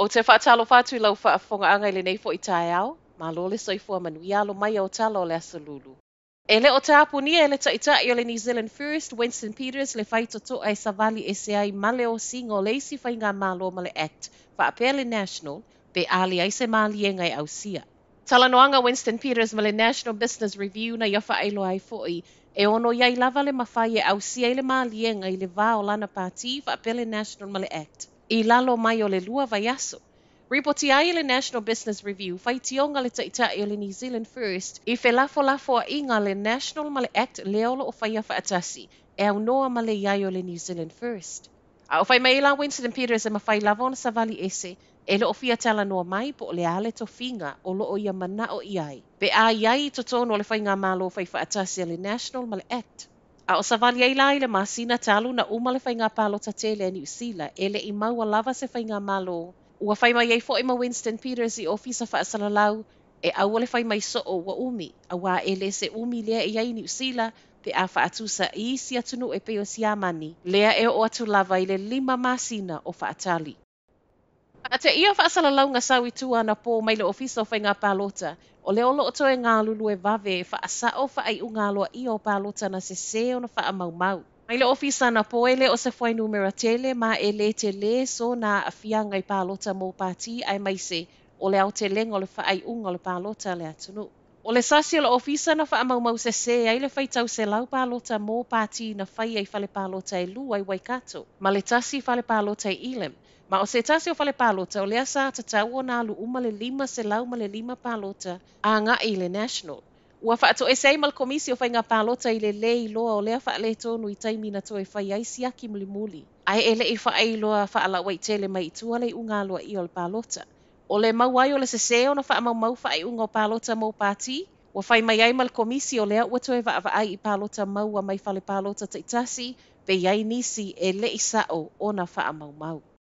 O te whaatalo whātui lau whaafonga anga le nei fo i tae ao, ma lo le soifua manuia lo mai o talo o le asalulu. E le o te apunia e le taitai o le New Zealand First, Winston Peters le whaitoto ai savali e se ai male o singo le isi whainga malo ma le Act, whaapele National, pe ali ai se mali e ngai au sia. Talanoanga Winston Peters ma le National Business Review na ia whaeilo ai foi, e ono iai lava le mawhai e au sia i le mali e ngai le vā o lana pāti whaapele National ma le Act. I lalo mai o le lua vai aso. Ripoti ai le National Business Review whaitionga le taitai o le New Zealand First i whe lafo a inga le National ma le Act leolo o whaia whaatasi e au noa ma le iai o le New Zealand First. A o whai maila Winston Peters e mawhai lava ona savali ese e lo o fia tala noa mai po o le ale to finga o lo o ia mana o iai. Pe a iai to tono le whainga malo whai whaatasi le National ma le Act. A o savali ai lai le masina talu na uma le whainga palo tatele New Zealand e le i maua lava se whainga malo. Ua whai mai ei fo ima Winston Peters i ofisa whaasalalau e au le whai mai so o wa umi. A wā e le se umi lea i ai New Zealand pe a whaatusa i si atunu e peo si amani. Lea e o atu lava i le 5 masina o whaatali. A te ia whaasalalau ngā sawi tua na pō mai le ofisa o whainga pālota, o le olo o toe ngā lulu e vave e whaasa o whaai unga loa i o pālota na se o na wha mau mau. Mai le ofisa na po ele o se whai numera tele ma e le te le so na a whiangai pālota mō pāti ai mai se o le au te lengo le whaai unga le pālota le atunu. O le sasi o le ofisa na wha mau mau se ai le whaitau se lau pālota mō pāti na whai ai whale pālota e lu ai Waikato, ma le tasi whale pālota e Elam. Ma o se tasi o whale pālota o lea sa tatau o nā lu uma le 5 se lau ma le 5 pālota a ngā i le National. Ua whaato e sei mal komisi o whainga pālota i le lei loa o lea whaale tonu i taimi na toe whai ai siaki muli muli. Ai ele i whaai loa whaala wai tele mai tua le unga loa i o le pālota. O le mau ai o le seseo na wha mau whaai unga o pālota mō pāti. Ua whai mai ai mal komisi o lea ua toe whaai i pālota mau a mai whale pālota taitasi pe iai nisi e le i sao o na wha mau.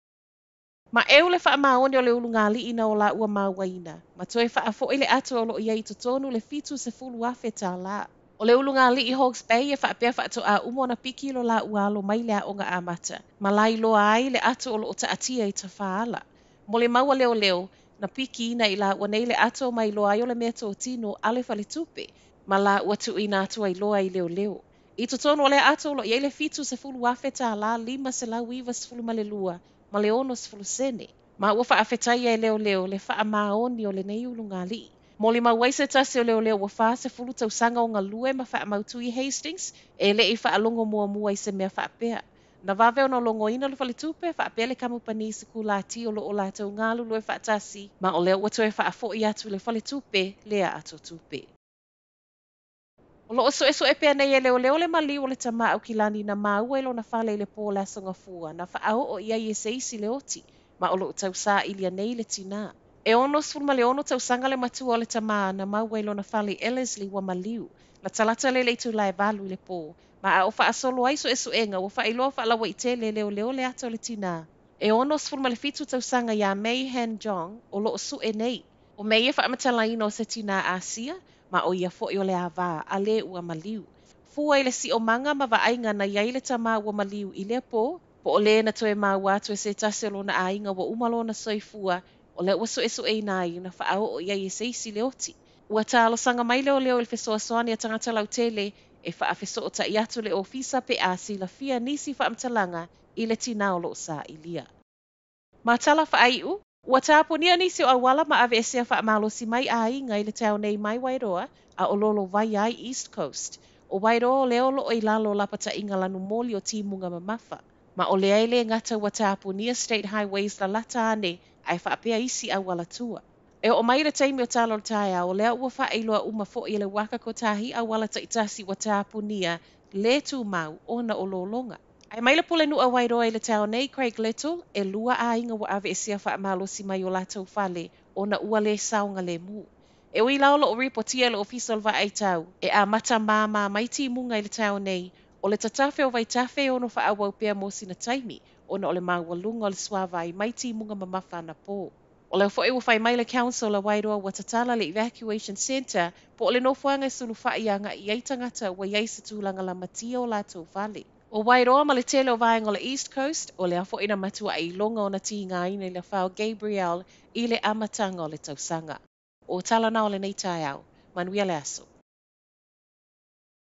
Ma eo le wha maoni o le ulungali ina o la ua mawaina. Ma toe wha fo i le ato o lo iai tonu le fitu se fulu afe tā la. O le ulungali i Hawke's Bay e wha pia wha ato a umo na piki lo la ua alo mai lea o ngā amata. Ma lai loa ai le ato o lo o ta atia i ta whaala. Mo le maua leo leo na piki ina i la ua nei le ato mai loa ai o le mea tō tino ale whale tupe. Ma la ua tu ina ato ai loa i leo leo. I tonu o le ato o lo iai le fitu se fulu afe tā la 5 se lau iwa se fulu male lua. Ma le ono se fulusene. Ma ua wha awhetai e leo leo le wha maoni o le nei ulungali. Mo le mau waise tase o leo leo wa wha se fulu tau sanga o ngā lue ma wha mautu i Hastings e le i wha alongo mua mua i se mea wha apea. Na vave o no longo ina le whale tupe wha apea le kamupani se kulati o lo o la tau ngā lulu e wha tasi ma o leo watu e wha afo i atu le whale tupe lea ato tupe. O lo so e pea nei e leo leo le mali o le tama au kilani na maua ilo na whale le pō la songa fua na wha au o ia i se isi le oti ma o lo tau sa ilia nei le tina. E ono sfulma le ono tau sanga le matua o le tama na maua ilo na whale Ellerslie wa maliu la talata le leitu la e valu le pō ma a o wha asolo ai so e suenga o wha iloa wha lawa i te le leo leo le ato le tina. E ono sfulma le fitu tau sanga ya May Han Jong o lo su e nei. O mei e wha amatala ino se tina Asia ma o ia fo i o le awā a le ua maliu. Fua i le si o manga ma wa ainga na iai le tama ua maliu i le po o le na toe ma watu e se tase lo na ainga wa umalo na soifua o le ua so e nai na wha au o iai e se isi le oti. Ua talo sanga mai leo leo il fesoa soani a tangata lau tele e wha a feso o ta iatu le ofisa pe a si la fia nisi wha amtalanga i le tina o lo sa ilia. Ma tala wha aiu, ua tāponia nisi o awala ma ave esea wha amalosi mai a inga i le tau nei mai Wairoa a o lolo vai ai East Coast. O Wairoa leo lo o ilalo lapata inga lanu moli o timunga mamafa. Ma o lea ele ngata ua tāponia State Highways la lata ane ai wha apea isi awala tua. E o mai le taimi o talo taia o lea ua wha eiloa uma fo i le waka ko tahi awala taitasi ua tāponia le tu mau ona o lolonga. Ai mai le pule nu a Wairoa i le tau nei Craig Little e lua a inga wa ave esia wha amalosi mai o latou whale o na ua le saunga le mu. E ui laolo o ripotia le official va ai tau e a mata mama mai ti munga i le tau nei o le tatafe o vai tafe o no wha awau pea mo sina taimi o na o le mawalunga o le swavai mai ti munga mamafa na po. O leo foe whai mai le council a Wairoa wa tatala le evacuation center po o le nofuanga sulu wha ianga i eitangata wa iai se tūlanga la matia o latou vale. O Wairoa ma le tele o vaenga o le East Coast, o le afo ina matua I longa o na tinga ina I le whao Gabriel I le amatanga o le tausanga. O tala na o le nei tai au. Manuia le aso.